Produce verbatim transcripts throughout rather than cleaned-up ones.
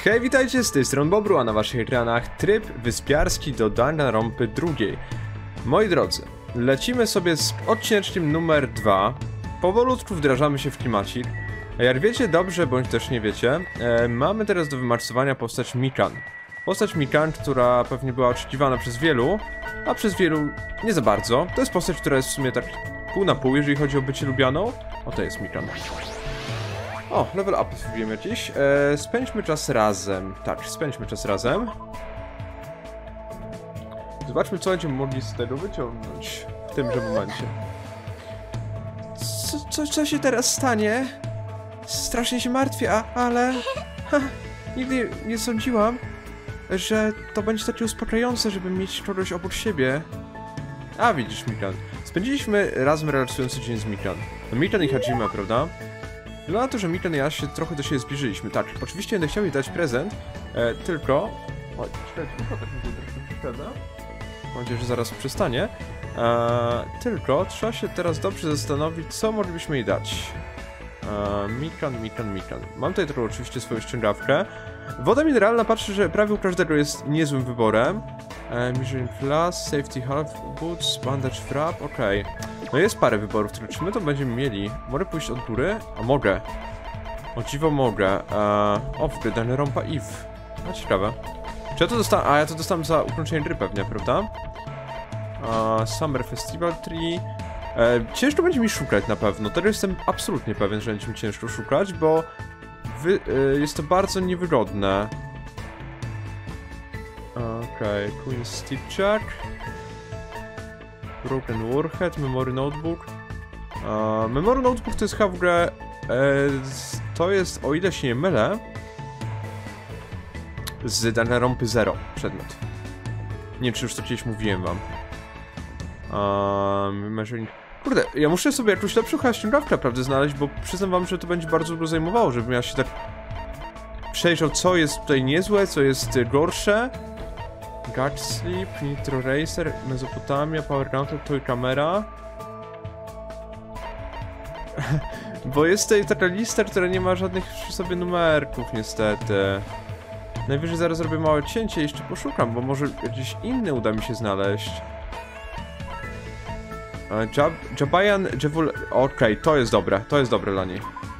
Hej, witajcie, z tej strony Bobru, a na waszych ekranach tryb wyspiarski do Danganronpy drugiej. Moi drodzy, lecimy sobie z odcineczkiem numer dwa. Powolutku wdrażamy się w klimacik. Jak wiecie dobrze, bądź też nie wiecie, e, mamy teraz do wymarsowania postać Mikan. Postać Mikan, która pewnie była oczekiwana przez wielu, a przez wielu nie za bardzo. To jest postać, która jest w sumie tak pół na pół, jeżeli chodzi o bycie lubianą. O, to jest Mikan. O, level up wbijemy jakiś. E, spędźmy czas razem. Tak, spędźmy czas razem. Zobaczmy, co będziemy mogli z tego wyciągnąć w tymże momencie. Co, co, co się teraz stanie? Strasznie się martwię, a, ale... Ha, nigdy nie sądziłam, że to będzie takie uspokajające, żeby mieć kogoś obok siebie. A, widzisz, Mikan. Spędziliśmy razem relaksujący dzień z Mikan. Mikan i Hajime, prawda? Wygląda na to, że Mikan i ja się trochę do siebie zbliżyliśmy. Tak, oczywiście będę chciał jej dać prezent, e, tylko... Oj, czekajcie, tylko tak mi tu troszkę przeszkadza. Mam nadzieję, że zaraz przestanie. E, tylko trzeba się teraz dobrze zastanowić, co moglibyśmy jej dać. E, Mikan, Mikan, Mikan. Mam tutaj trochę oczywiście swoją ściągawkę. Woda mineralna, patrzę, że prawie u każdego jest niezłym wyborem. E, Measuring Plus, Safety Half Boots, Bandage Wrap, okej. Okay. No jest parę wyborów, które czy my to będziemy mieli. Mogę pójść od góry? A mogę. O dziwo mogę. Eee, o, w Danganronpa Eve. No ciekawe. Czy ja to dostałem? A ja to dostałem za ukończenie gry pewnie, prawda? Eee, Summer Festival Tree. Eee, ciężko będzie mi szukać na pewno. Tego jestem absolutnie pewien, że będzie mi ciężko szukać, bo wy, yy, jest to bardzo niewygodne. Okej, okay. Queen Stitchak. Broken Warhead, Memory Notebook. Uh, Memory Notebook to jest chyba w ogóle... E, to jest, o ile się nie mylę, z Danganronpy Zero przedmiot. Nie wiem, czy już to kiedyś mówiłem wam. Um, measuring... Kurde, ja muszę sobie jakąś lepszą chyba ściągawkę, prawdę, znaleźć, bo przyznam wam, że to będzie bardzo długo zajmowało, żebym ja się tak przejrzał, co jest tutaj niezłe, co jest gorsze. Guard Sleep, Nitro Racer, Mezopotamia, Power Counter, Toy Camera. Bo jest tutaj taka lista, która nie ma żadnych przy sobie numerków, niestety. Najwyżej zaraz zrobię małe cięcie i jeszcze poszukam, bo może jakiś inny uda mi się znaleźć. Jab Jabayan Jewul... Okej, okay, to jest dobre, to jest dobre dla niej.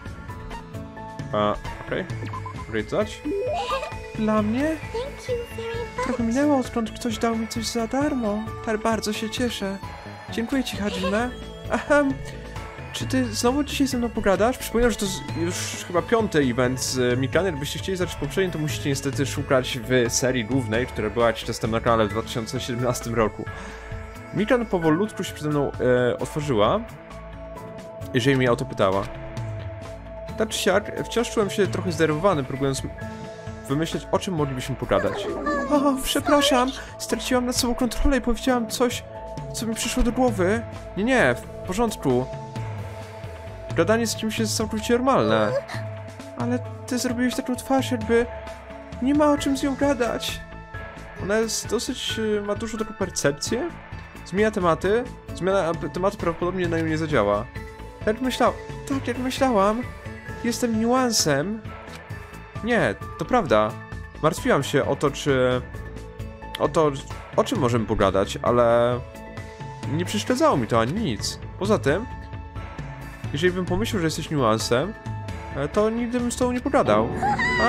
Okej, okay. Mogę dać? Dla mnie? Trochę minęło, odkąd ktoś dał mi coś za darmo. Tak bardzo się cieszę. Dziękuję ci, Hajime. Ahem. Czy ty znowu dzisiaj ze mną pogadasz? Przypominam, że to już chyba piąty event z Mikan. Jakbyście chcieli zacząć poprzedni, to musicie niestety szukać w serii głównej, która była jakiś czas temu na kanale w dwa tysiące siedemnastym roku. Mikan powolutku się przede mną e, otworzyła, jeżeli mnie o to pytała. Tak czy siak, wciąż czułem się trochę zdenerwowany, próbując wymyśleć, o czym moglibyśmy pogadać. O, przepraszam, straciłam nad sobą kontrolę i powiedziałam coś, co mi przyszło do głowy. Nie, nie, w porządku. Gadanie z kimś jest całkowicie normalne. Ale ty zrobiłeś taką twarz, jakby nie ma o czym z nią gadać. Ona jest dosyć, ma dużą taką percepcję. Zmienia tematy. Zmiana tematu prawdopodobnie na nią nie zadziała. Tak jak myślałam, tak jak myślałam. Jestem niuansem. Nie, to prawda. Martwiłam się o to, czy... O to, o czym możemy pogadać, ale... Nie przeszkadzało mi to ani nic. Poza tym... Jeżeli bym pomyślał, że jesteś niuansem, to nigdy bym z tobą nie pogadał. A?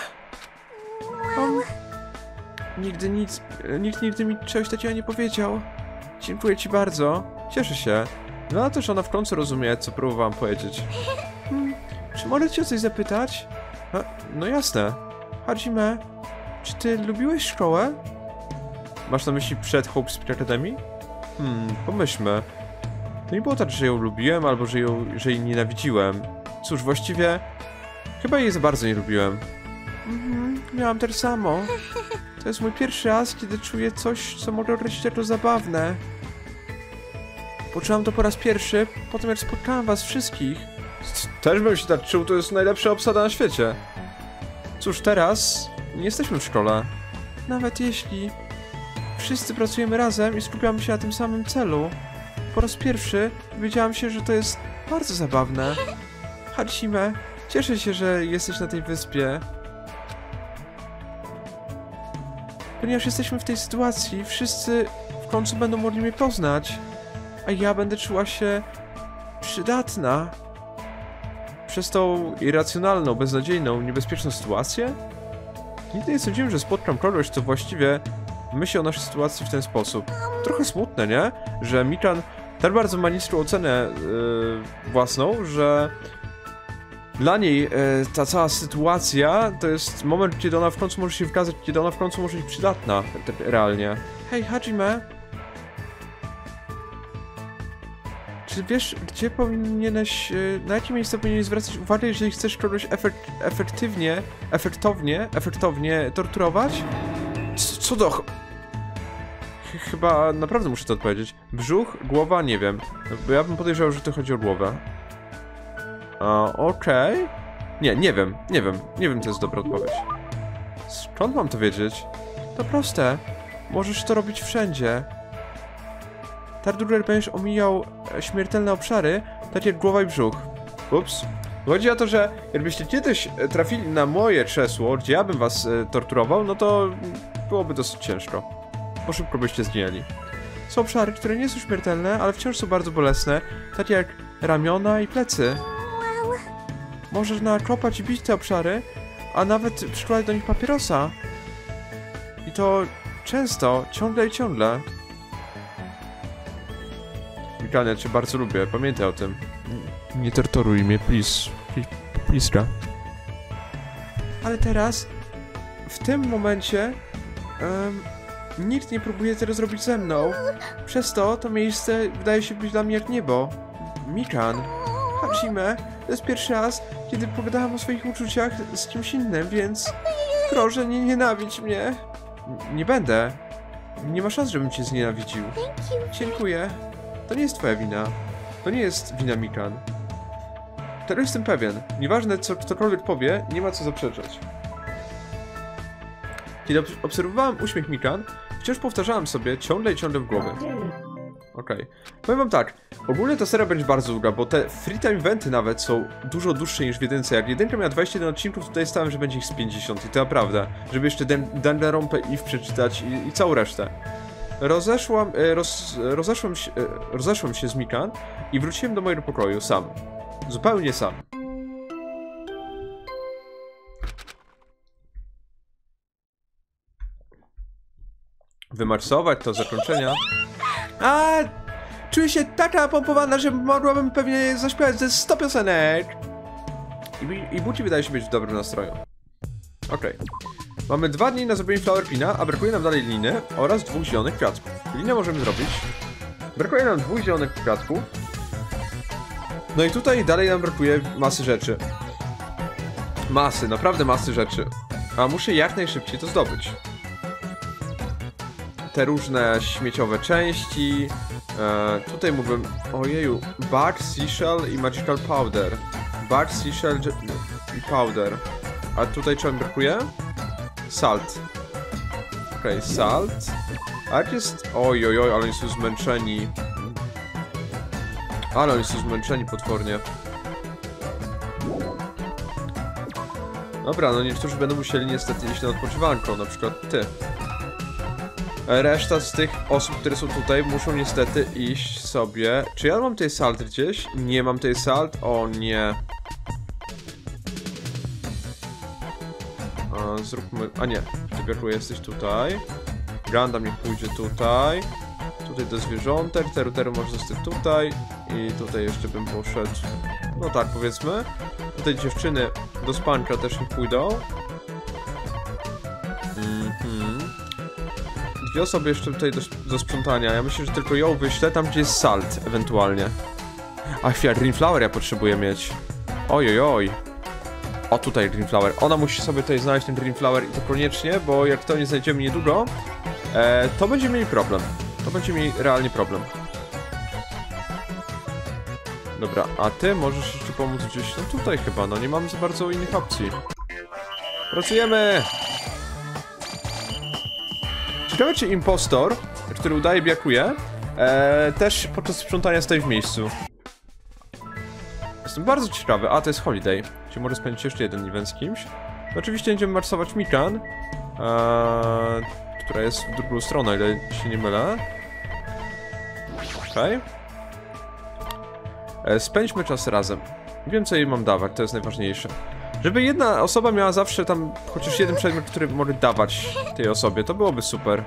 Um, nigdy nic... Nikt nigdy mi czegoś takiego nie powiedział. Dziękuję ci bardzo. Cieszę się. No to, że ona w końcu rozumie, co próbowałam powiedzieć. Hmm, czy mogę cię o coś zapytać? A, no jasne. Hajime, czy ty lubiłeś szkołę? Masz na myśli przed Hope Speed Academy? Hmm, pomyślmy. To nie było tak, że ją lubiłem, albo że, ją, że jej nienawidziłem. Cóż, właściwie... Chyba jej za bardzo nie lubiłem. Mhm, miałam tak samo. To jest mój pierwszy raz, kiedy czuję coś, co mogę określić jako zabawne. Poczułam to po raz pierwszy, po tym jak spotkałam was wszystkich. Też bym się tak czuł, to jest najlepsza obsada na świecie. Cóż, teraz nie jesteśmy w szkole. Nawet jeśli wszyscy pracujemy razem i skupiamy się na tym samym celu. Po raz pierwszy dowiedziałam się, że to jest bardzo zabawne. Hajime, cieszę się, że jesteś na tej wyspie. Ponieważ jesteśmy w tej sytuacji, wszyscy w końcu będą mogli mnie poznać, a ja będę czuła się przydatna. Przez tą irracjonalną, beznadziejną, niebezpieczną sytuację? Nigdy nie sądziłem, że spotkam kogoś, co właściwie myśli o naszej sytuacji w ten sposób. Trochę smutne, nie? Że Michan tak bardzo ma niską ocenę yy, własną, że dla niej yy, ta cała sytuacja to jest moment, kiedy ona w końcu może się wykazać, kiedy ona w końcu może być przydatna, realnie. Hej, Hajime! Czy wiesz, gdzie powinieneś, na jakie miejsce powinieneś zwracać uwagę, jeżeli chcesz kogoś efekt, efektywnie, efektownie, efektownie torturować? Co, co do... Ch chyba naprawdę muszę to odpowiedzieć. Brzuch, głowa, nie wiem. Bo ja bym podejrzewał, że to chodzi o głowę. Okej. Okay. Nie, nie wiem, nie wiem. Nie wiem, co jest dobra odpowiedź. Skąd mam to wiedzieć? To proste. Możesz to robić wszędzie. Tardurer będziesz omijał śmiertelne obszary, tak jak głowa i brzuch. Ups. Chodzi o to, że jakbyście kiedyś trafili na moje krzesło, gdzie ja bym was e, torturował, no to byłoby dosyć ciężko. Bo szybko byście zginęli. Są obszary, które nie są śmiertelne, ale wciąż są bardzo bolesne, tak jak ramiona i plecy. Możesz nakopać i bić te obszary, a nawet przykładać do nich papierosa. I to często, ciągle i ciągle. Michan, ja cię bardzo lubię, pamiętaj o tym. Nie torturuj mnie, please. Please, ale teraz, w tym momencie, um, nikt nie próbuje tego zrobić ze mną. Przez to, to miejsce wydaje się być dla mnie jak niebo. Michan, Hajime, to jest pierwszy raz, kiedy pogadałam o swoich uczuciach z kimś innym, więc proszę, nie nienawidź mnie. N nie będę. Nie ma szans, żebym cię znienawidził. Dziękuję. To nie jest twoja wina. To nie jest wina Michan. Tego jestem pewien. Nieważne, co ktokolwiek powie, nie ma co zaprzeczać. Kiedy ob obserwowałem uśmiech Michan, wciąż powtarzałem sobie ciągle i ciągle w głowie. Okej. Okay. Powiem wam tak, ogólnie ta seria będzie bardzo długa, bo te free time eventy nawet są dużo dłuższe niż w jedynce. Jak jedynka miała dwadzieścia jeden odcinków, tutaj stałem, że będzie ich z pięćdziesiąt i to naprawdę, żeby jeszcze Danganronpa i przeczytać i, i całą resztę. Rozeszłam, roz, rozeszłam, się, rozeszłam się z Michan i wróciłem do mojego pokoju sam. Zupełnie sam. Wymarsować to zakończenia. A czuję się taka pompowana, że mogłabym pewnie zaśpiewać ze sto piosenek. I, i Buci wydaje się być w dobrym nastroju. Okej. Okay. Mamy dwa dni na zrobienie flower pina, a brakuje nam dalej liny oraz dwóch zielonych kwiatków. Linę możemy zrobić. Brakuje nam dwóch zielonych kwiatków. No i tutaj dalej nam brakuje masy rzeczy. Masy, naprawdę masy rzeczy. A muszę jak najszybciej to zdobyć. Te różne śmieciowe części. E, tutaj mógłbym... Ojeju. Bark, seashell i magical powder. Bark, seashell i powder. A tutaj czego mi brakuje? Salt. Okej, okay, salt. A jak jest... Oj, oj, oj, ale oni są zmęczeni. Ale oni są zmęczeni potwornie. Dobra, no niektórzy będą musieli niestety iść na odpoczywanko, na przykład ty. Reszta z tych osób, które są tutaj, muszą niestety iść sobie... Czy ja mam tej salt gdzieś? Nie mam tej salt? O nie. A, zróbmy... A nie, ty brakuje, jesteś tutaj. Gundam niech pójdzie tutaj. Tutaj do zwierzątek, Teru Teru może zostać tutaj. I tutaj jeszcze bym poszedł... No tak, powiedzmy. Tutaj dziewczyny do spanka też niech pójdą. Mhm. Dwie osoby jeszcze tutaj do, do sprzątania. Ja myślę, że tylko ją wyślę tam, gdzie jest salt, ewentualnie. A chwila, Greenflower ja potrzebuję mieć. Oj, oj, oj. O, tutaj Greenflower. Ona musi sobie tutaj znaleźć ten Greenflower i to koniecznie, bo jak to nie znajdziemy niedługo, e, to będziemy mieli problem. To będziemy mieli realnie problem. Dobra, a ty możesz jeszcze pomóc gdzieś, no tutaj chyba, no nie mamy za bardzo innych opcji. Pracujemy! Ciekawe, czy impostor, który udaje biakuje, e, też podczas sprzątania stoi w miejscu. Jestem bardzo ciekawy. A, to jest Holiday. Czyli może spędzić jeszcze jeden event z kimś. Oczywiście będziemy marsować Michan, e, która jest w drugą stronę, ile się nie mylę. Okej. Okay. Spędźmy czas razem. Wiem, co jej mam dawać, to jest najważniejsze. Żeby jedna osoba miała zawsze tam chociaż jeden przedmiot, który może dawać tej osobie, to byłoby super.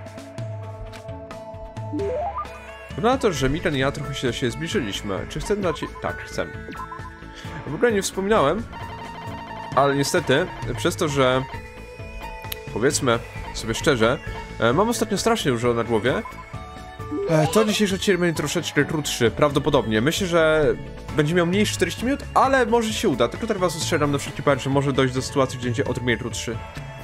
Wygląda na to, że Mikan i ja trochę się, się zbliżyliśmy. Czy chcę dać jej... Tak, chcę. W ogóle nie wspominałem, ale niestety, przez to, że... Powiedzmy sobie szczerze, mam ostatnio strasznie dużo na głowie. To dzisiejszy odcinek będzie troszeczkę krótszy, prawdopodobnie. Myślę, że będzie miał mniej niż czterdzieści minut, ale może się uda. Tylko tak was ostrzegam na wszelki wypadek, że może dojść do sytuacji, gdzie będzie odrobinę krótszy.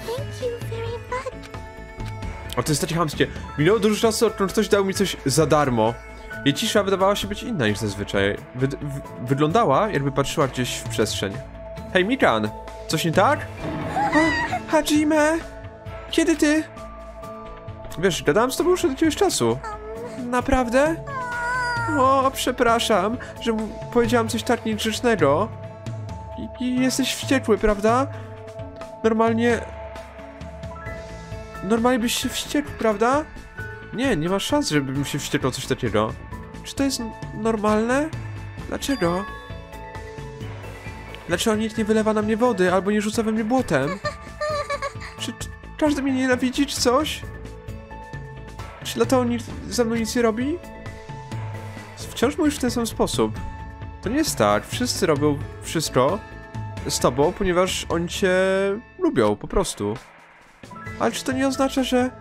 O, to jest takie chamskie. Minęło dużo czasu, odkąd ktoś dał mi coś za darmo. Jej cisza wydawała się być inna niż zazwyczaj. Wy wy wyglądała, jakby patrzyła gdzieś w przestrzeń. Hej, Mikan! Coś nie tak? O, Hajime! Kiedy ty? Wiesz, gadałem z tobą już od jakiegoś czasu. Naprawdę? O, przepraszam, że powiedziałam coś tak niegrzecznego. I, I jesteś wściekły, prawda? Normalnie... Normalnie byś się wściekł, prawda? Nie, nie ma szans, żebym się wściekł o coś takiego. Czy to jest normalne? Dlaczego? Dlaczego nikt nie wylewa na mnie wody, albo nie rzuca we mnie błotem? Czy, czy każdy mnie nienawidzi, czy coś? Czy dlatego nikt ze mną nic nie robi? Wciąż mówisz w ten sam sposób. To nie jest tak, wszyscy robią wszystko z tobą, ponieważ oni cię lubią, po prostu. Ale czy to nie oznacza, że...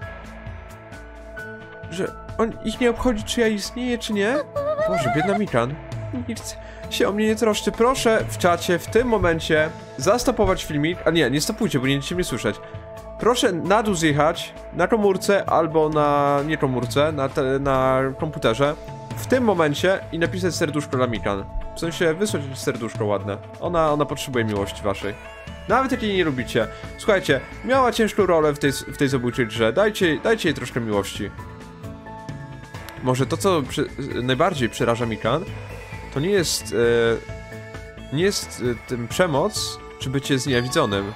Że on, ich nie obchodzi, czy ja istnieję, czy nie? Boże, biedna Mikan. Nikt się o mnie nie troszczy. Proszę w czacie w tym momencie zastopować filmik. A nie, nie stopujcie, bo nie będziecie mnie słyszeć. Proszę na dół zjechać, na komórce albo na... nie komórce, na, te, na komputerze. W tym momencie i napisać serduszko dla Mikan. W sensie wysłać serduszko ładne. Ona, ona potrzebuje miłości waszej. Nawet jak jej nie lubicie. Słuchajcie, miała ciężką rolę w tej, w tej zabójczej grze. Dajcie, dajcie jej troszkę miłości. Może to, co przy, najbardziej przeraża Mikan, to nie jest... E, nie jest e, tym przemoc, czy bycie znienawidzonym.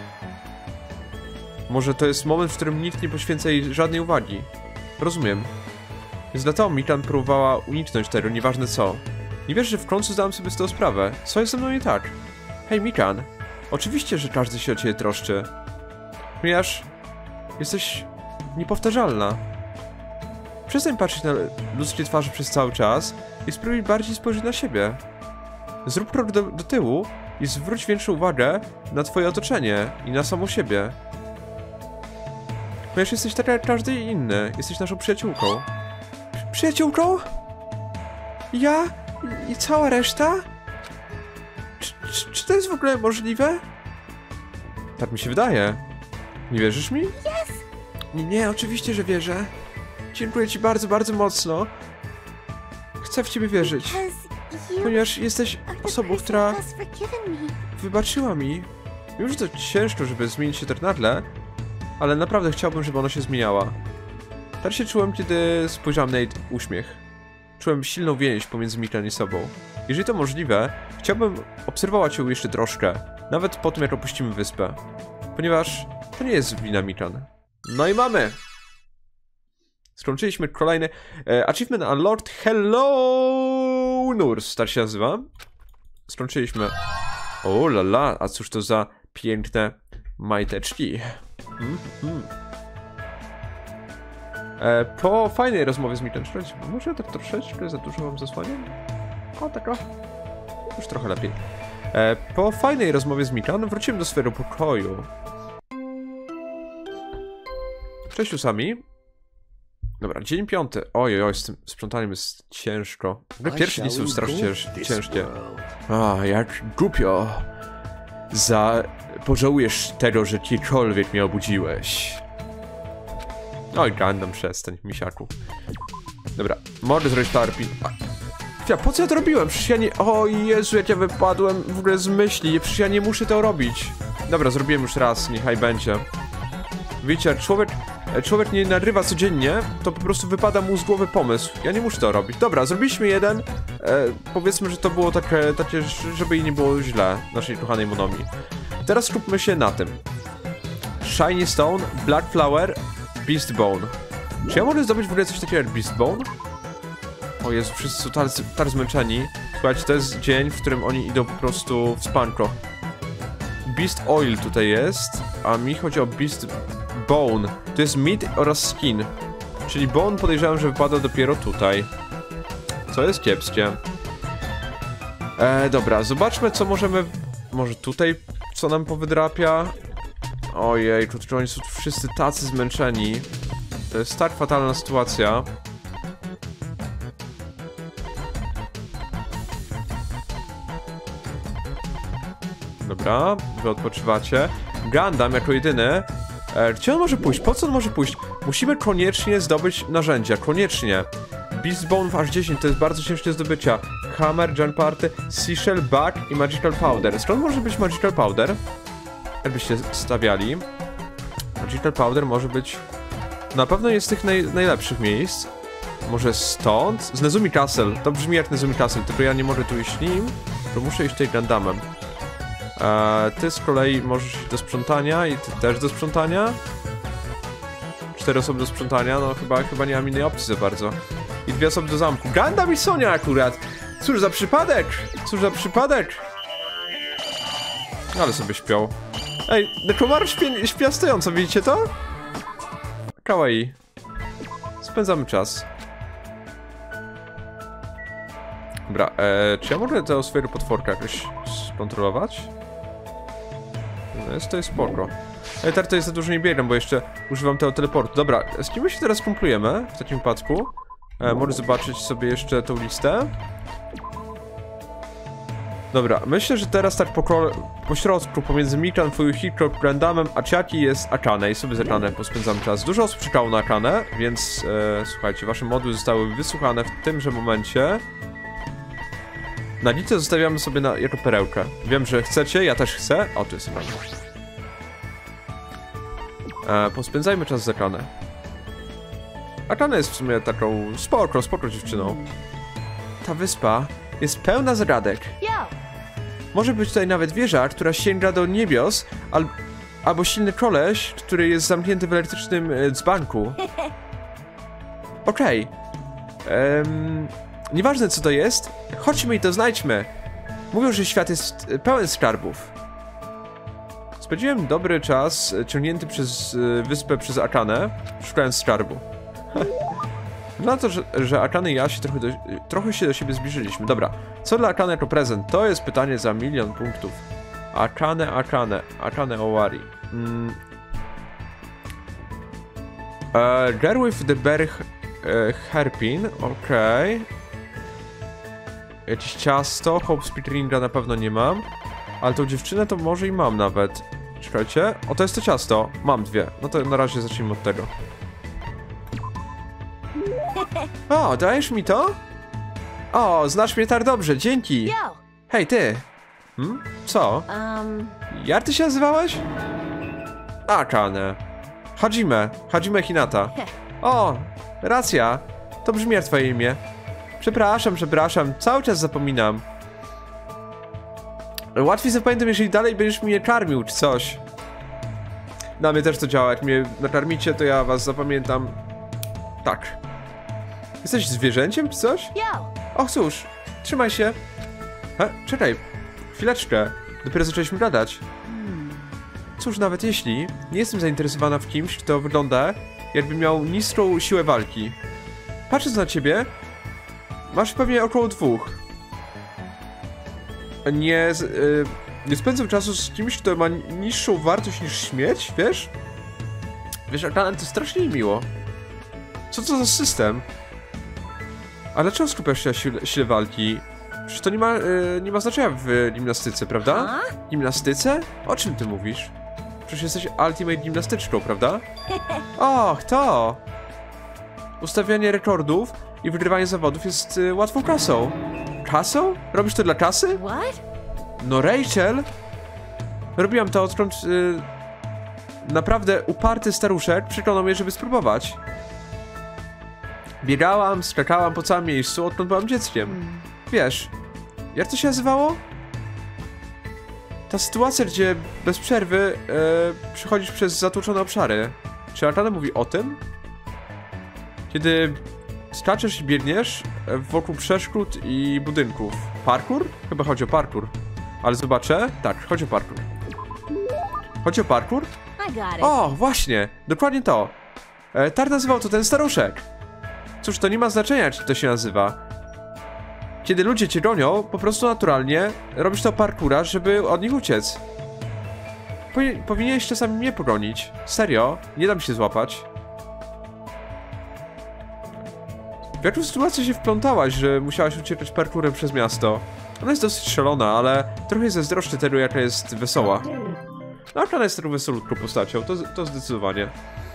Może to jest moment, w którym nikt nie poświęca jej żadnej uwagi. Rozumiem. Więc dlatego Mikan próbowała uniknąć tego, nieważne co. Nie wiesz, że w końcu zdałem sobie z tego sprawę. Co jest ze mną nie tak? Hej, Mikan. Oczywiście, że każdy się o ciebie troszczy. Ponieważ jesteś niepowtarzalna. Przestań patrzeć na ludzkie twarze przez cały czas i spróbuj bardziej spojrzeć na siebie. Zrób krok do, do tyłu i zwróć większą uwagę na twoje otoczenie i na samą siebie. Ponieważ jesteś taka jak każdy inny. Jesteś naszą przyjaciółką. Przyjaciółką? Ja? I, i cała reszta? Czy, czy, czy to jest w ogóle możliwe? Tak mi się wydaje. Nie wierzysz mi? Nie, nie, oczywiście, że wierzę. Dziękuję ci bardzo, bardzo mocno. Chcę w ciebie wierzyć. Ponieważ jesteś osobą, która wybaczyła mi. Wiem, że to ciężko, żeby zmienić się tak nagle, ale naprawdę chciałbym, żeby ona się zmieniała. Tak się czułem, kiedy spojrzałem na jej uśmiech. Czułem silną więź pomiędzy Mikan i sobą. Jeżeli to możliwe, chciałbym obserwować ją jeszcze troszkę, nawet po tym, jak opuścimy wyspę. Ponieważ to nie jest wina Mikan. No i mamy! Skończyliśmy kolejny e, Achievement Unlocked. Hello Nurse, tak się nazywa. Skończyliśmy. O la la, a cóż to za piękne majteczki. Mm -hmm. e, Po fajnej rozmowie z Mikan, może ja tak troszeczkę za dużo wam zasłaniam? O, tak o. Już trochę lepiej. E, po fajnej rozmowie z Mikan wróciłem do swojego pokoju. Cześć Usami. Dobra, dzień piąty. Oj, oj, z tym sprzątaniem jest ciężko. W ogóle pierwsze dni są strasznie ciężkie. A, jak głupio. Za... Pożałujesz tego, że kiedykolwiek mnie obudziłeś. Oj, Gundam, przestań, misiaku. Dobra, mogę zrobić tarpi. Ja, po co ja to robiłem? Przecież ja nie... O Jezu, jak ja wypadłem w ogóle z myśli. Przecież ja nie muszę to robić. Dobra, zrobiłem już raz, niechaj będzie. Wiecie, jak człowiek... Człowiek nie nagrywa codziennie, to po prostu wypada mu z głowy pomysł. Ja nie muszę to robić. Dobra, zrobiliśmy jeden. E, powiedzmy, że to było takie, takie, żeby jej nie było źle, naszej kochanej Monomi. Teraz skupmy się na tym. Shiny Stone, Black Flower Beast Bone. Czy ja mogę zdobyć w ogóle coś takiego jak Beast Bone? O Jezu, wszyscy są tak, tak zmęczeni. Słuchajcie, to jest dzień, w którym oni idą po prostu w spanko. Beast Oil tutaj jest, a mi chodzi o Beast Bone. To jest meat oraz skin. Czyli bone podejrzewam, że wypada dopiero tutaj. Co jest kiepskie. E, dobra, zobaczmy co możemy... Może tutaj co nam powydrapia? Ojej, tu oni są wszyscy tacy zmęczeni. To jest tak fatalna sytuacja. Dobra, wy odpoczywacie. Gundam jako jedyny. E, gdzie on może pójść? Po co on może pójść? Musimy koniecznie zdobyć narzędzia, koniecznie. Beast Bone w aż dziesięć to jest bardzo ciężkie do zdobycia. Hammer, Jump Party, Seashell, Bug i Magical Powder. Skąd może być Magical Powder? Jakbyście stawiali. Magical Powder może być... Na pewno jest z tych naj, najlepszych miejsc. Może stąd? Z Nezumi Castle. To brzmi jak Nezumi Castle, tylko ja nie mogę tu iść nim. To muszę iść tutaj Gundamem. Eee, ty z kolei możesz iść do sprzątania i ty też do sprzątania. Cztery osoby do sprzątania, no chyba, chyba nie mam innej opcji za bardzo. I dwie osoby do zamku. Gundam i Sonia akurat! Cóż za przypadek! Cóż za przypadek! Ale sobie śpią. Ej, Nekomaru śpi, śpia stojąco, widzicie to? Kawaii. Spędzamy czas. Dobra, e, czy ja mogę tego swojego potworka jakoś skontrolować? No jest to jest spoko. Ale teraz to jest za dużo nie biegam, bo jeszcze używam tego teleportu. Dobra, z kim my się teraz kumplujemy w takim wypadku? E, mogę zobaczyć sobie jeszcze tą listę. Dobra, myślę, że teraz tak po, po środku pomiędzy Mikan, Fuyuhiko, Gundamem a Chiaki jest Akane i sobie z Akane pospędzamy czas. Dużo osób czekało na Akane, więc e, słuchajcie, wasze moduły zostały wysłuchane w tymże momencie. Nagicę zostawiamy sobie na, jako perełkę. Wiem, że chcecie, ja też chcę. O, tu jest Akane. E, pospędzajmy czas z Akane. Akane jest w sumie taką spoko, spoko dziewczyną. Ta wyspa jest pełna zagadek. Może być tutaj nawet wieża, która sięga do niebios, al albo silny koleś, który jest zamknięty w elektrycznym e, dzbanku. Okej. Okay. Um, nieważne co to jest, chodźmy i to znajdźmy. Mówią, że świat jest pełen skarbów. Spędziłem dobry czas ciągnięty przez e, wyspę przez Akane, szukając skarbu. Na to, że, że Akane i ja się trochę, do, trochę się do siebie zbliżyliśmy. Dobra, co dla Akane jako prezent? To jest pytanie za milion punktów. Akane, Akane, Akane Owari. Mm. Uh, Girl with the Berry uh, Hairpin, okej. Okay. Jakieś ciasto, Hope Speedringa na pewno nie mam. Ale tą dziewczynę to może i mam nawet. Czekajcie, o to jest to ciasto. Mam dwie, no to na razie zacznijmy od tego. O, dajesz mi to? O, znasz mnie tak dobrze, dzięki. Hej, ty. Hmm? Co? Um... Jak ty się nazywałeś? Akane. Hajime. Hajime Hinata. O, racja. To brzmi jak twoje imię. Przepraszam, przepraszam. Cały czas zapominam. Łatwiej zapamiętam, jeżeli dalej będziesz mnie karmił, czy coś. Na mnie też to działa. Jak mnie nakarmicie, to ja was zapamiętam. Tak. Jesteś zwierzęciem czy coś? Och cóż, trzymaj się. He, czekaj, chwileczkę. Dopiero zaczęliśmy gadać. Cóż, nawet jeśli nie jestem zainteresowana w kimś, kto wygląda jakby miał niską siłę walki. Patrząc na ciebie, masz pewnie około dwóch. Nie, yy, nie spędzam czasu z kimś, kto ma niższą wartość niż śmierć, wiesz? Wiesz, Akane, to strasznie miło. Co to za system? Ale dlaczego skupiasz się na sile, sile walki? Przecież to nie ma, yy, nie ma znaczenia w gimnastyce, prawda? Gimnastyce? O czym ty mówisz? Przecież jesteś ultimate gimnastyczką, prawda? Och, to! Ustawianie rekordów i wygrywanie zawodów jest yy, łatwą kasą. Kasą? Robisz to dla kasy? No Rachel! Robiłam to, odkąd yy, naprawdę uparty staruszek przekonał mnie, żeby spróbować. Biegałam, skakałam po całym miejscu, odkąd byłam dzieckiem. Wiesz, jak to się nazywało? Ta sytuacja, gdzie bez przerwy e, przechodzisz przez zatłoczone obszary. Czy Akane mówi o tym? Kiedy skaczesz i biegniesz wokół przeszkód i budynków. Parkour? Chyba chodzi o parkour. Ale zobaczę. Tak, chodzi o parkour. Chodzi o parkour? O, właśnie! Dokładnie to. E, tak nazywał to ten staruszek. Cóż, to nie ma znaczenia, czy to się nazywa. Kiedy ludzie cię gonią, po prostu naturalnie robisz to parkoura, żeby od nich uciec. Powi powinieneś czasami mnie pogonić. Serio, nie dam się złapać. W jaką sytuację się wplątałaś, że musiałaś uciekać parkourem przez miasto? Ona jest dosyć szalona, ale trochę zazdroszczę tego, jaka jest wesoła. No, Akane jest taką wesolutką postacią, to, to zdecydowanie.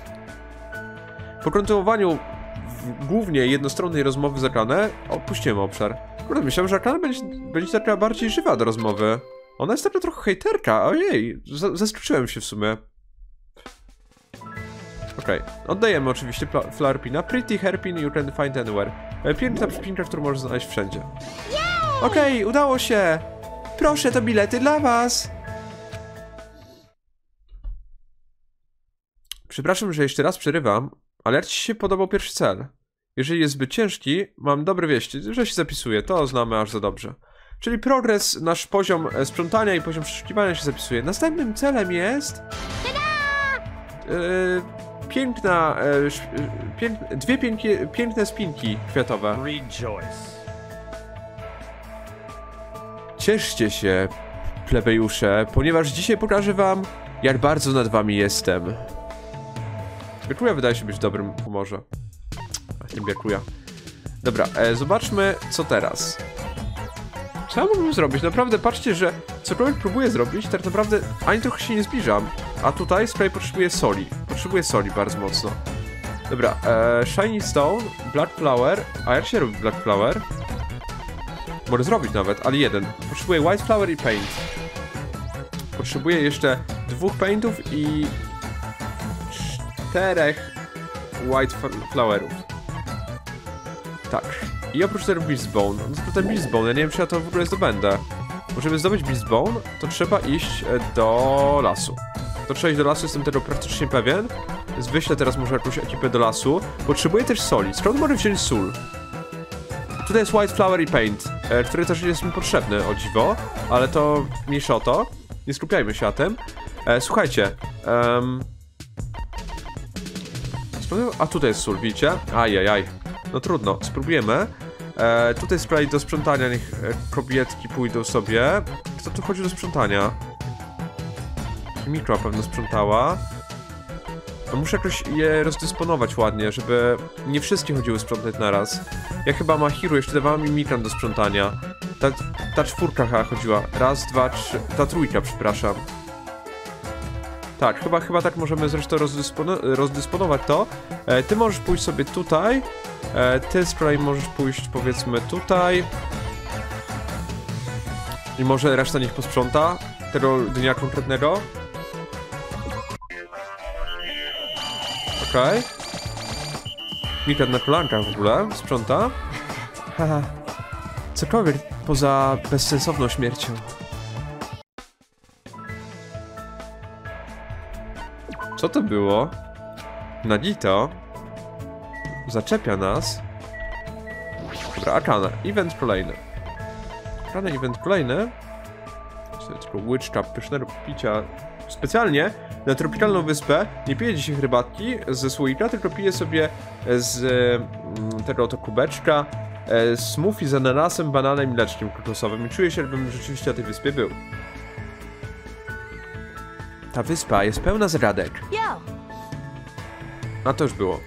Po kontynuowaniu głównie jednostronnej rozmowy z Akane, opuściłem obszar. Kurde, myślałem, że Akane będzie, będzie taka bardziej żywa do rozmowy. Ona jest taka trochę hejterka, ojej, zaskoczyłem się w sumie. Okej, okay. Oddajemy oczywiście Flowerpina. Pretty hairpin you can find anywhere. Piękna przypinka, którą możesz znaleźć wszędzie. Okej, okay, udało się! Proszę, to bilety dla was! Przepraszam, że jeszcze raz przerywam, ale jak ci się podobał pierwszy cel? Jeżeli jest zbyt ciężki, mam dobre wieści, że się zapisuje, to znamy aż za dobrze. Czyli progres, nasz poziom sprzątania i poziom przeszukiwania się zapisuje. Następnym celem jest... Yy, piękna... Yy, pięk, dwie pięknie, piękne spinki kwiatowe. Rejoice. Cieszcie się, plebejusze, ponieważ dzisiaj pokażę wam, jak bardzo nad wami jestem. Byakuya wydaje się być w dobrym humorze. Ach, nie Byakuya. Dobra, e, zobaczmy, co teraz. Co ja mógłbym zrobić? Naprawdę, patrzcie, że cokolwiek próbuję zrobić, tak naprawdę ani trochę się nie zbliżam. A tutaj Spray potrzebuje soli. Potrzebuje soli bardzo mocno. Dobra, e, Shiny Stone, Black Flower. A jak się robi Black Flower? Mogę zrobić nawet, ale jeden. Potrzebuję White Flower i Paint. Potrzebuję jeszcze dwóch Paintów i... czterech White Flowerów. Tak. I oprócz tego Beastbone. No to ten Beastbone, ja nie wiem, czy ja to w ogóle zdobędę. Bo żeby zdobyć Beastbone, to trzeba iść do lasu. To trzeba iść do lasu, jestem tego praktycznie pewien. Więc wyślę teraz może jakąś ekipę do lasu. Potrzebuję też soli. Skąd mogę wziąć sól? Tutaj jest White Flower i Paint, e, który też jest mi potrzebny, o dziwo. Ale to mniejsza o to. Nie skupiajmy się na tym. E, słuchajcie. Um, a tutaj jest sól, widzicie? Ajajaj. No trudno, spróbujemy. E, tutaj spray do sprzątania, niech e, kobietki pójdą sobie. Kto tu chodzi do sprzątania? Mikro na pewno sprzątała. No muszę jakoś je rozdysponować ładnie, żeby nie wszystkie chodziły sprzątać naraz. Ja chyba Mahiru jeszcze dawała mi mikran do sprzątania. Ta, ta czwórka chyba chodziła. Raz, dwa, trzy... Ta trójka, przepraszam. Tak, chyba, chyba tak możemy zresztą rozdyspono rozdysponować to. E, ty możesz pójść sobie tutaj. E, ty, Spray, możesz pójść powiedzmy tutaj. I może reszta niech posprząta tego dnia konkretnego. Okej. Okay. Mikran na kolankach w ogóle sprząta. Haha. Cokolwiek poza bezsensowną śmiercią. Co to było? Nagito zaczepia nas. Dobra, Akane. Event kolejny. Akane, event kolejny. Sobie tylko łyczka pysznego picia. Specjalnie na tropikalną wyspę nie piję dzisiaj herbatki ze słoika, tylko piję sobie z mm, tego oto kubeczka e, smoothie z ananasem, bananem i mleczkiem kokosowym. I czuję się, jakbym rzeczywiście na tej wyspie był. Ta wyspa jest pełna zagadek. A to już było.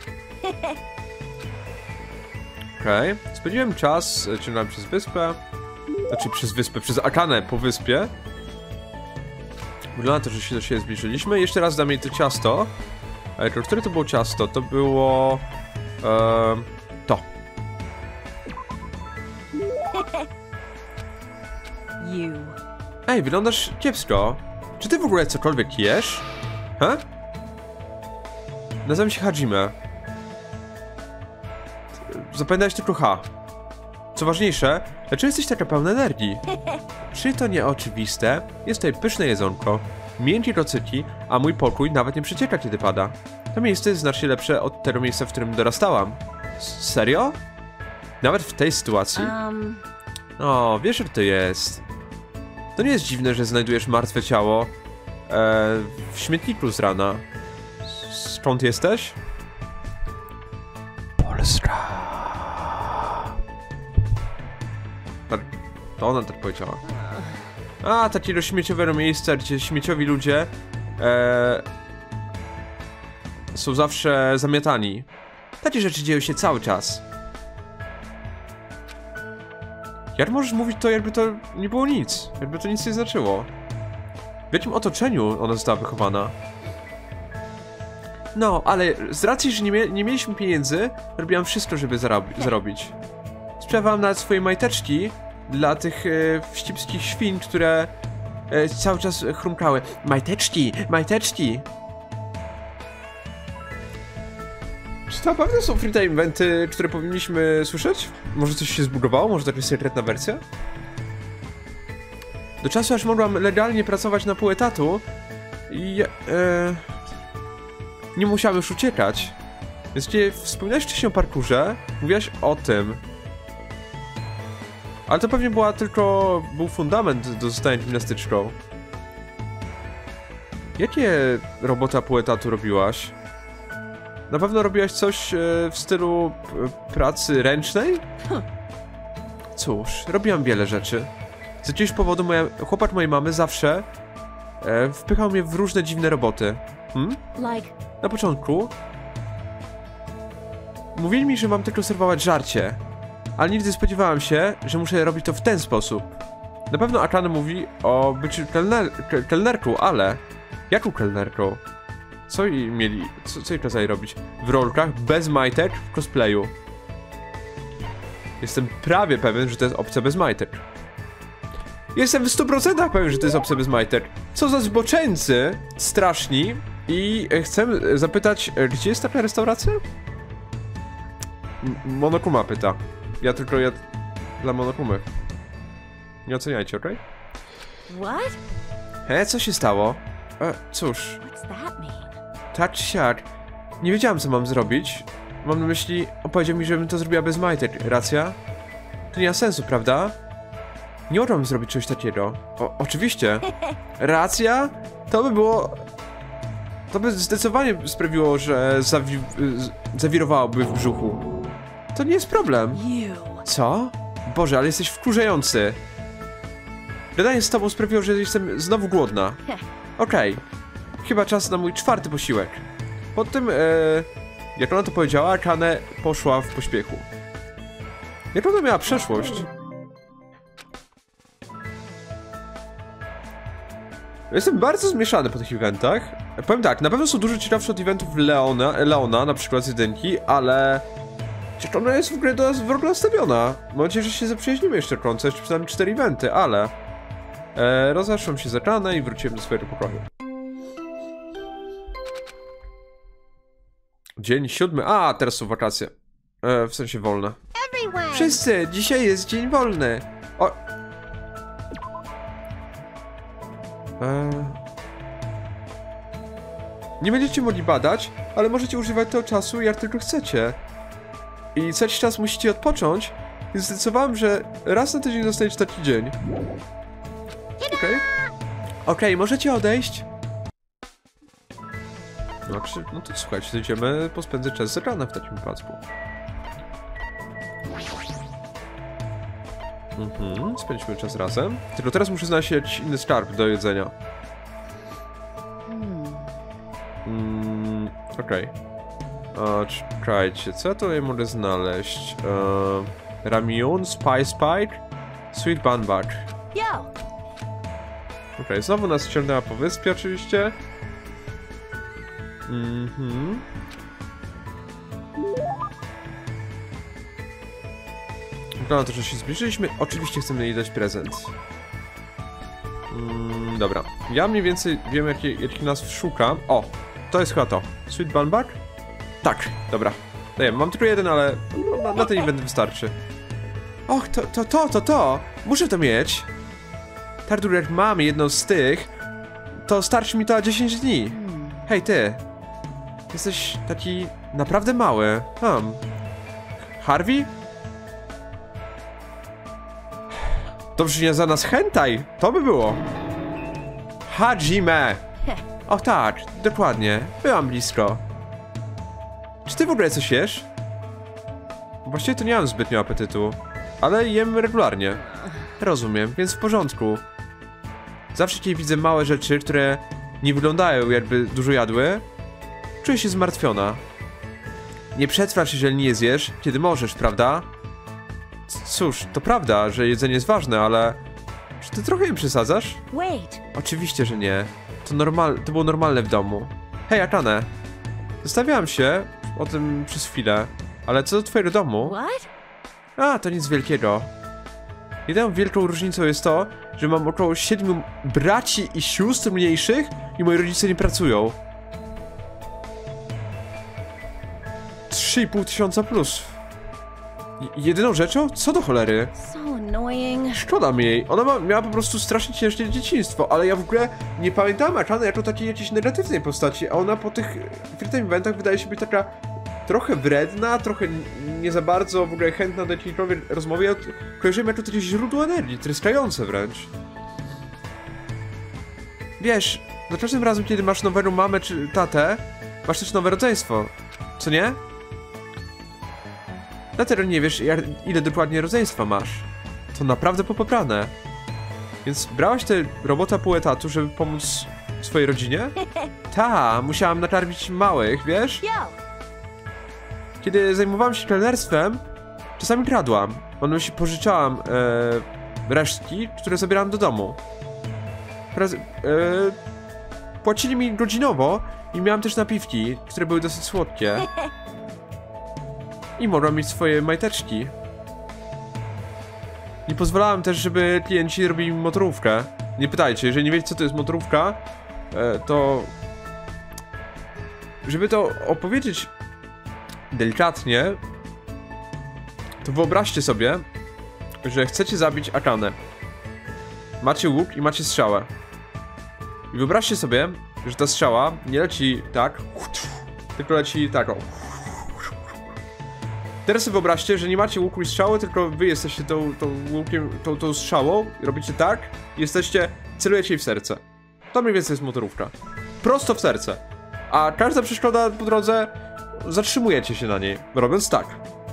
Okej. Okay. Spędziłem czas, ciągnąłem przez wyspę. Znaczy przez wyspę, przez Akane po wyspie. Wygląda to, że się do siebie zbliżyliśmy. Jeszcze raz dam jej to ciasto. Ale które to było ciasto? To było... E, to. Ej, wyglądasz kiepsko. Czy ty w ogóle cokolwiek jesz? Ha? Nazywam się Hajime. Zapamiętałeś tylko H. Co ważniejsze, dlaczego jesteś taka pełna energii? Czy to nie oczywiste? Jest tutaj pyszne jedzonko. miękkie kocyki, a mój pokój nawet nie przecieka, kiedy pada. To miejsce jest znacznie lepsze od tego miejsca, w którym dorastałam. S serio? Nawet w tej sytuacji? Um... O, wiesz, jak to jest. To nie jest dziwne, że znajdujesz martwe ciało e, w śmietniku z rana. Skąd jesteś? Polska. To ona tak powiedziała. A, takiego śmieciowego miejsca, gdzie śmieciowi ludzie e, są zawsze zamiatani. Takie rzeczy dzieją się cały czas. Jak możesz mówić to, jakby to nie było nic? Jakby to nic nie znaczyło. W jakim otoczeniu ona została wychowana? No, ale z racji, że nie, mie nie mieliśmy pieniędzy, robiłam wszystko, żeby zarobić. Sprzedawałam nawet swoje majteczki dla tych e, wścibskich świń, które e, cały czas chrumkały. Majteczki! Majteczki! Czy to naprawdę są free time eventy, które powinniśmy słyszeć? Może coś się zbugowało? Może to jakaś sekretna wersja? Do czasu, aż mogłam legalnie pracować na pół etatu i e, nie musiałam już uciekać. Więc kiedy wspomniałeś wcześniej o parkurze, mówiłaś o tym. Ale to pewnie była tylko... był fundament do zostania gimnastyczką. Jakie roboty na pół etatu robiłaś? Na pewno robiłaś coś e, w stylu pracy ręcznej? Cóż, robiłam wiele rzeczy. Z jakiegoś powodu moja, chłopak mojej mamy zawsze e, wpychał mnie w różne dziwne roboty. Hmm? Na początku mówili mi, że mam tylko serwować żarcie, ale nigdy nie spodziewałam się, że muszę robić to w ten sposób. Na pewno Akane mówi o byciu kelner, kelnerką, ale jaką kelnerką? Co i mieli, co, co i kazali robić? W rolkach, bez majtek, w cosplayu. Jestem prawie pewien, że to jest opcja bez majtek. Jestem w stu procentach pewien, że to jest opcja bez majtek. Co za zboczeńcy straszni. I chcę zapytać, gdzie jest taka restauracja? M Monokuma pyta. Ja tylko ja dla Monokumy. Nie oceniajcie, okej? Okay? What? He, co się stało? E, cóż. What's that mean? Tak czy siak. Nie wiedziałam, co mam zrobić. Mam na myśli, on powiedział mi, żebym to zrobiła bez majtek. Racja? To nie ma sensu, prawda? Nie mogłam zrobić czegoś takiego. O, oczywiście. Racja? To by było... To by zdecydowanie sprawiło, że zawi zawirowałoby w brzuchu. To nie jest problem. Co? Boże, ale jesteś wkurzający. Gadanie z tobą sprawiło, że jestem znowu głodna. Okej. Okay. Chyba czas na mój czwarty posiłek. Po tym, e, jak ona to powiedziała, Akane poszła w pośpiechu. Jak ona miała przeszłość? Jestem bardzo zmieszany po tych eventach. Powiem tak, na pewno są dużo ciekawsze od eventów Leona, Leona na przykład z jedynki, ale... Czy ona jest w ogóle do nas w ogóle nastawiona? Mam nadzieję, że się zaprzyjaźnimy jeszcze w końcu, jeszcze przynajmniej cztery eventy, ale... E, rozeszłam się z ekrana i wróciłem do swojego pokoju. Dzień siódmy. A, teraz są wakacje. E, w sensie wolne. Wszyscy! Dzisiaj jest dzień wolny! O... E... Nie będziecie mogli badać, ale możecie używać tego czasu jak tylko chcecie. I co jakiś czas musicie odpocząć, więc zdecydowałem, że raz na tydzień dostaniecie taki dzień. Okej. Okay. Okej, okay, możecie odejść. No, czy, no to słuchajcie, idziemy pospędzać czas z ekrana w takim wypadku. Mhm, spędźmy czas razem. Tylko teraz muszę znaleźć jakiś inny skarb do jedzenia. Mm, okej. Okay. Czekajcie, co ja tutaj mogę znaleźć? Uh, Ramiun, Spice Spike, Sweet Bunbug. Okej, okay, znowu nas ściągnęła po wyspie oczywiście. Mhm. Wygląda to, że się zbliżyliśmy. Oczywiście chcemy jej dać prezent. Mm, dobra. Ja mniej więcej wiem, jaki, jaki nas szuka. O, to jest chyba to. Sweet Bunbug? Tak, dobra. Dajemy. Mam tylko jeden, ale na, na ten event wystarczy. Och, to, to, to, to, to! Muszę to mieć! Tardur, jak mamy jedną z tych, to starczy mi to na dziesięć dni. Hej, ty. Jesteś taki naprawdę mały. Hmm. Harvey? Dobrze, nie za nas hentai. To by było. Hajime. O tak, dokładnie. Byłam blisko. Czy ty w ogóle coś jesz? Właściwie to nie mam zbytnio apetytu. Ale jem regularnie. Rozumiem, więc w porządku. Zawsze kiedy widzę małe rzeczy, które nie wyglądają jakby dużo jadły, czuję się zmartwiona. Nie przetrwasz, jeżeli nie zjesz, kiedy możesz, prawda? C cóż, to prawda, że jedzenie jest ważne, ale... Czy ty trochę im przesadzasz? Wait. Oczywiście, że nie. To normal... to było normalne w domu. Hej, Akane. Zastanawiałam się o tym przez chwilę, ale co do twojego domu? What? A, to nic wielkiego. Jedyną wielką różnicą jest to, że mam około siedmiu braci i sióstr mniejszych i moi rodzice nie pracują. Trzy i pół tysiąca plus. J jedyną rzeczą? Co do cholery? So annoying. Szkoda mi jej. Ona ma, miała po prostu strasznie ciężkie dzieciństwo, ale ja w ogóle nie pamiętałam Akane jako takiej jakiejś negatywnej postaci, a ona po tych freetime eventach wydaje się być taka trochę wredna, trochę nie za bardzo w ogóle chętna do jakiejkolwiek rozmowy. Ja kojarzyłem jako takie źródło energii, tryskające wręcz. Wiesz, za każdym razem, kiedy masz nową mamę czy tatę, masz też nowe rodzeństwo, co nie? Dlatego nie wiesz, jak, ile dokładnie rodzeństwa masz. To naprawdę popoprane. Więc brałaś tę robotę pół etatu, żeby pomóc swojej rodzinie? Ta, musiałam nakarmić małych, wiesz? Kiedy zajmowałam się kelnerstwem, czasami kradłam. One się pożyczałam e, resztki, które zabierałam do domu. Teraz, e, płacili mi godzinowo i miałam też napiwki, które były dosyć słodkie. I mogłam mieć swoje majteczki. Nie pozwalałem też, żeby klienci robili mi motorówkę. Nie pytajcie, jeżeli nie wiecie, co to jest motorówka, e, to... Żeby to opowiedzieć delikatnie, to wyobraźcie sobie, że chcecie zabić Akane. Macie łuk i macie strzałę. I wyobraźcie sobie, że ta strzała nie leci tak, tylko leci tak o. Teraz sobie wyobraźcie, że nie macie łuku i strzały, tylko wy jesteście tą, tą łukiem, tą, tą strzałą, robicie tak, jesteście, celujecie jej w serce. To mniej więcej jest motorówka. Prosto w serce. A każda przeszkoda po drodze, zatrzymujecie się na niej, robiąc tak.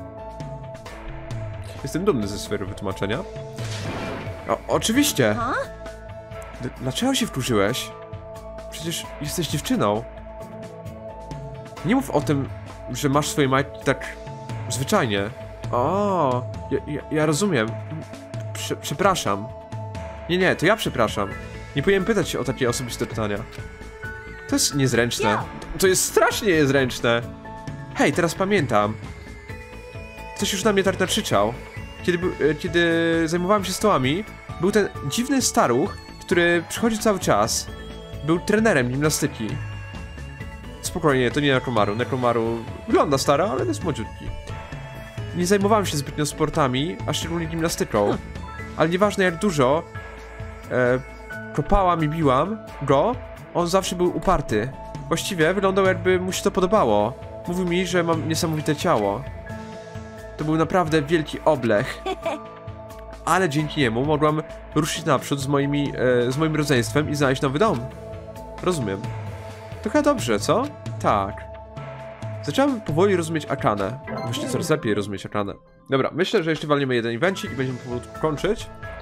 Jestem dumny ze swojego wytłumaczenia. O, oczywiście. D dlaczego się wkurzyłeś? Przecież jesteś dziewczyną. Nie mów o tym, że masz swoje majtki tak zwyczajnie. O, ja, ja, ja rozumiem. Prze przepraszam. Nie, nie, to ja przepraszam. Nie powinienem pytać się o takie osobiste pytania. To jest niezręczne. To jest strasznie niezręczne. Hej, teraz pamiętam. Ktoś już na mnie tak nakrzyczał. Kiedy, kiedy zajmowałem się stołami, był ten dziwny staruch, który przychodzi cały czas. Był trenerem gimnastyki. Spokojnie, to nie Nekomaru. Nekomaru wygląda stara, ale jest młodziutki. Nie zajmowałem się zbytnio sportami, a szczególnie gimnastyką. Ale nieważne jak dużo e, kopałam i biłam go, on zawsze był uparty. Właściwie wyglądał, jakby mu się to podobało. Mówił mi, że mam niesamowite ciało. To był naprawdę wielki oblech. Ale dzięki niemu mogłam ruszyć naprzód z, moimi, e, z moim rodzeństwem i znaleźć nowy dom. Rozumiem. To chyba dobrze, co? Tak. Zacząłem powoli rozumieć Akane. Właściwie coraz lepiej rozumieć Akane. Dobra, myślę, że jeszcze walniemy jeden evencik i będziemy powolutku kończyć.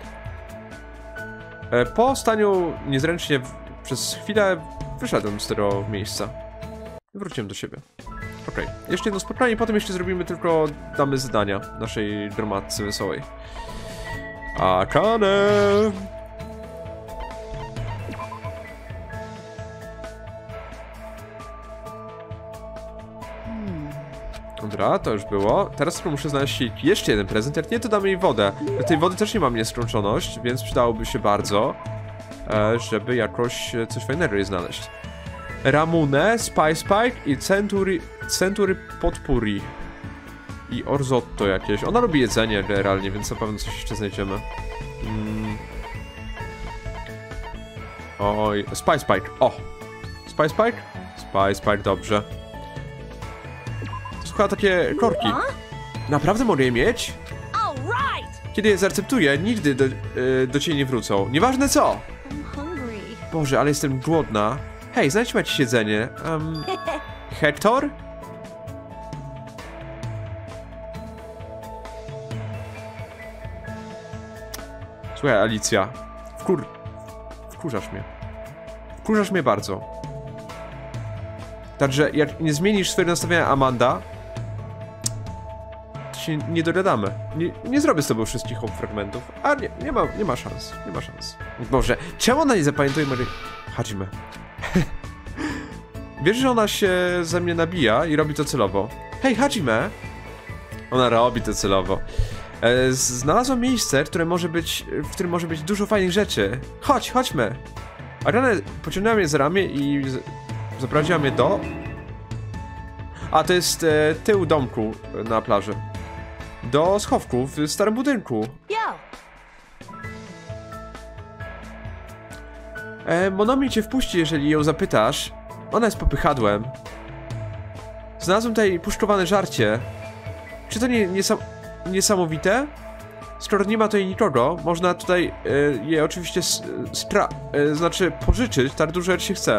E, po staniu niezręcznie w, przez chwilę wyszedłem z tego miejsca. Wróciłem do siebie. Okej, okay. Jeszcze jedno spotkanie i potem jeszcze zrobimy tylko damy zadania naszej gromadce wesołej. Akane! Dobra, to już było. Teraz tylko muszę znaleźć jeszcze jeden prezent. Jak nie, to damy jej wodę. Do tej wody też nie mam nieskończoność, więc przydałoby się bardzo, żeby jakoś coś fajnego jej znaleźć. Ramune, Spice Spike i Century, Century Potpuri. I Orzotto jakieś. Ona lubi jedzenie generalnie, więc na pewno coś jeszcze znajdziemy. Hmm. Oj, Spice Spike. O! Spice Spike? Spice Spike, dobrze. To chyba takie korki. Naprawdę mogę je mieć? Kiedy je zaakceptuję, nigdy do, yy, do ciebie nie wrócą. Nieważne co! Boże, ale jestem głodna. Hej, znajdźmy jakieś jedzenie. Um, Hector? Słuchaj, Alicja. Wkur... Wkurzasz mnie. Wkurzasz mnie bardzo. Także jak nie zmienisz swojego nastawienia, Amanda, to się nie dogadamy. Nie, nie zrobię z tobą wszystkich home fragmentów. A nie, nie ma, nie ma szans. Nie ma szans. Boże, czemu ona nie zapamiętuje Mary... Hadzime. Wiesz, że ona się ze mnie nabija i robi to celowo. Hej, Hadzime! Ona robi to celowo. E, znalazłam miejsce, które może być, w którym może być dużo fajnych rzeczy. Chodź, chodźmy! Akane pociągnęła mnie za ramię i z, zaprowadziła mnie do... A, to jest e, tył domku na plaży. Do schowku w starym budynku. E, Monomi cię wpuści, jeżeli ją zapytasz. Ona jest popychadłem. Znalazłem tutaj puszkowane żarcie. Czy to nie, nie sam... niesamowite? Skoro nie ma tutaj nikogo, można tutaj y, je oczywiście stra y, znaczy pożyczyć, tak dużo rzeczy się chce.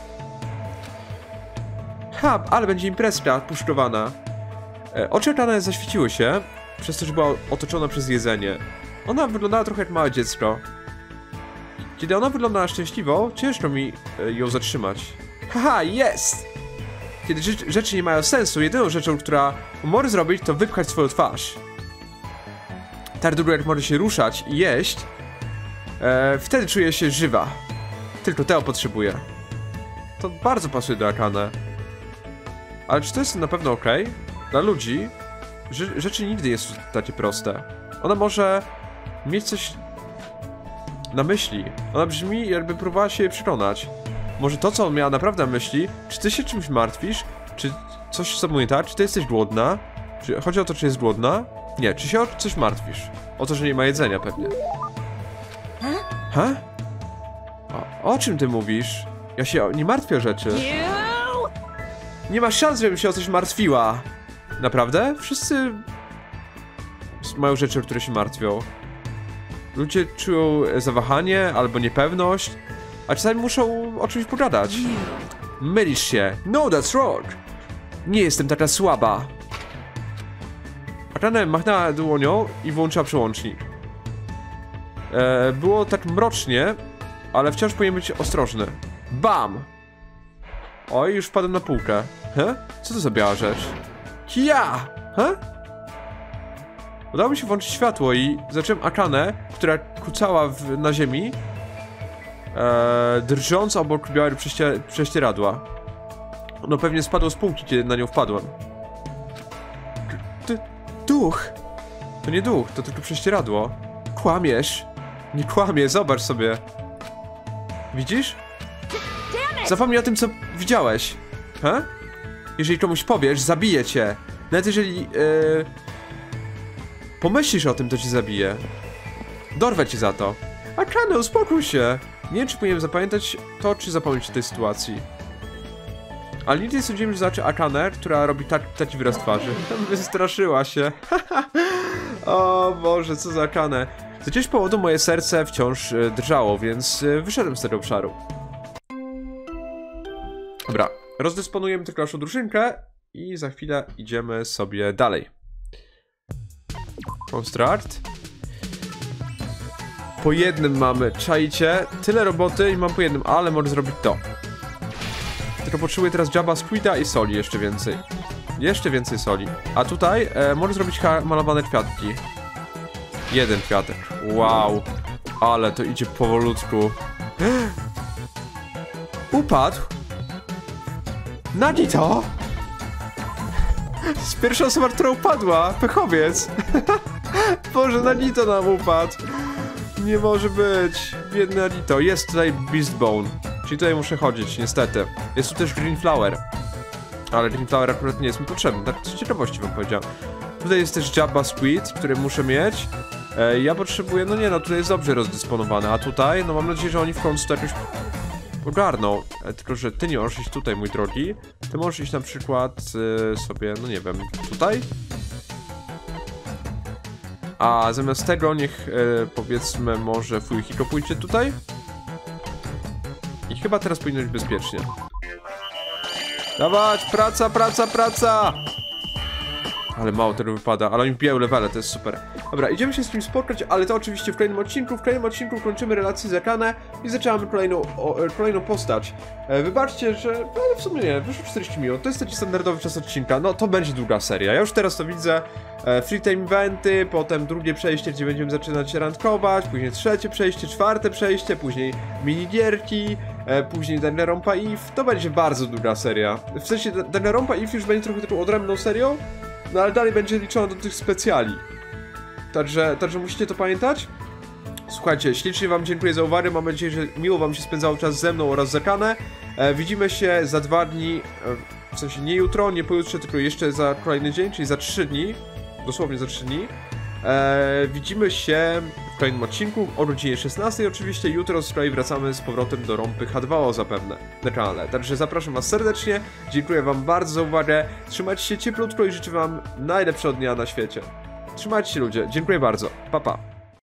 Ha, ale będzie imprezka puszkowana. E, oczy Akane zaświeciły się, przez to, że była otoczona przez jedzenie. Ona wyglądała trochę jak małe dziecko. Kiedy ona wyglądała szczęśliwą, ciężko mi y, ją zatrzymać. Haha, jest! Kiedy rzeczy nie mają sensu, jedyną rzeczą, która może zrobić, to wypchać swoją twarz. Tak długo jak może się ruszać i jeść, e, wtedy czuje się żywa. Tylko tego potrzebuje. To bardzo pasuje do Akane. Ale czy to jest na pewno ok? Dla ludzi rzeczy nigdy nie są takie proste. Ona może mieć coś na myśli. Ona brzmi, jakby próbowała się je przekonać. Może to, co on miała naprawdę na myśli, czy ty się czymś martwisz? Czy coś z tobą nie tak? Czy ty jesteś głodna? Czy chodzi o to, czy jest głodna? Nie, czy się o coś martwisz? O to, że nie ma jedzenia pewnie. Ha? O, o czym ty mówisz? Ja się nie martwię o rzeczy. Nie ma szans, żebym się o coś martwiła. Naprawdę? Wszyscy mają rzeczy, o które się martwią. Ludzie czują zawahanie albo niepewność, a czasami muszą o czymś pogadać. Mylisz się. No, that's wrong. Nie jestem taka słaba. Akane machnęła dłonią i włączyła przełącznik. E, było tak mrocznie, ale wciąż powinien być ostrożny. Bam! Oj, już wpadłem na półkę. He? Co to za biała rzecz? Kia! He? Udało mi się włączyć światło i zacząłem Akane, która kucała w, na ziemi, e, drżąc obok białego przeście, prześcieradła. No pewnie spadło z półki, kiedy na nią wpadłem. Ty, duch! To nie duch, to tylko prześcieradło. Kłamiesz! Nie kłamie, zobacz sobie. Widzisz? Zapomnij o tym, co widziałeś. He? Jeżeli komuś powiesz, zabiję cię. Nawet jeżeli yy, pomyślisz o tym, to cię zabije. Dorwę cię za to. Akane, uspokój się. Nie wiem, czy powinienem zapamiętać to, czy zapomnieć o tej sytuacji. Ale nigdy nie sądziłem, że zobaczy Akane, która robi tak, taki wyraz twarzy. Wystraszyła się. O Boże, co za Akane. Z jakiegoś powodu moje serce wciąż y, drżało, więc y, wyszedłem z tego obszaru. Dobra, rozdysponujemy tylko naszą drużynkę i za chwilę idziemy sobie dalej. Construct. Po jednym mamy, czajcie, tyle roboty i mam po jednym, ale mogę zrobić to. Tylko potrzebuję teraz Jabba Squida i soli jeszcze więcej. Jeszcze więcej soli. A tutaj e, mogę zrobić malowane kwiatki. Jeden kwiatek. Wow. Ale to idzie powolutku. Upadł. Nagito! Z pierwsza osoba, która upadła. Pechowiec. Boże, Nagito nam upadł. Nie może być. Biedny Nagito. Jest tutaj Beastbone. Czyli tutaj muszę chodzić, niestety. Jest tu też Green Flower. Ale Green Flower akurat nie jest mi potrzebny. Tak z ciekawości wam powiedziałem. Tutaj jest też Jabba Squid, który muszę mieć. E, ja potrzebuję, no nie no, tutaj jest dobrze rozdysponowane, a tutaj, no mam nadzieję, że oni w końcu to jakoś ogarną. E, tylko, że ty nie możesz iść tutaj, mój drogi. Ty możesz iść na przykład e, sobie, no nie wiem, tutaj. A zamiast tego niech, e, powiedzmy, może Fujihiko pójdzie tutaj. I chyba teraz powinno być bezpiecznie. Dawać, praca, praca, praca! Ale mało tego wypada, ale oni wbijają levele, to jest super. Dobra, idziemy się z kim spotkać, ale to oczywiście w kolejnym odcinku. W kolejnym odcinku kończymy relację z Akane i zaczynamy kolejną, o, kolejną postać. E, wybaczcie, że ale w sumie nie, wyszło czterdzieści minut, to jest taki standardowy czas odcinka. No to będzie długa seria, ja już teraz to widzę. E, free time eventy, potem drugie przejście, gdzie będziemy zaczynać się randkować, później trzecie przejście, czwarte przejście, później minigierki, e, później Danganronpa Eve. To będzie bardzo długa seria. W sensie Danganronpa Eve już będzie trochę taką odrębną serią. No ale dalej będzie liczone do tych specjali. Także, także musicie to pamiętać. Słuchajcie, ślicznie wam dziękuję za uwagę. Mam nadzieję, że miło wam się spędzało czas ze mną oraz z Akane. E, widzimy się za dwa dni. E, w sensie nie jutro, nie pojutrze, tylko jeszcze za kolejny dzień, czyli za trzy dni. Dosłownie za trzy dni. E, widzimy się w kolejnym odcinku o godzinie szesnastej oczywiście. Jutro z kolei wracamy z powrotem do Rompy H dwa O zapewne na kanale. Także zapraszam was serdecznie. Dziękuję wam bardzo za uwagę. Trzymajcie się cieplutko i życzę wam najlepszego dnia na świecie. Trzymajcie się ludzie. Dziękuję bardzo. Pa pa.